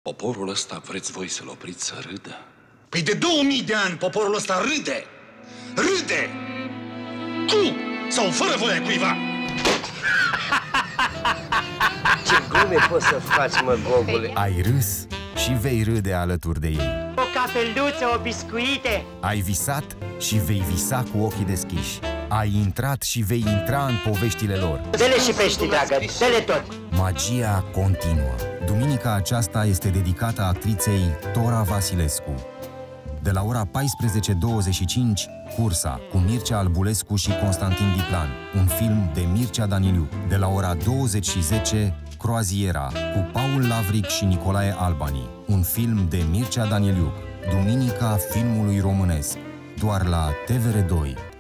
Poporul ăsta vreți voi să-l opriți să râdă? Păi de 2000 de ani poporul ăsta râde! Râde! Cu sau fără voia cuiva! Ce glume poți să faci, mă, Gogule? Ai râs și vei râde alături de ei. O cafeluță, o biscuite. Ai visat și vei visa cu ochii deschiși. Ai intrat și vei intra în poveștile lor. Dă-le și pești, dragă, dă-le tot. Magia continuă. Duminica aceasta este dedicată actriței Tora Vasilescu. De la ora 14:25, Cursa, cu Mircea Albulescu și Constantin Diplan, un film de Mircea Daniliuc. De la ora 20:10, Croaziera, cu Paul Lavric și Nicolae Albani, un film de Mircea Daniliuc. Duminica filmului românesc, doar la TVR2.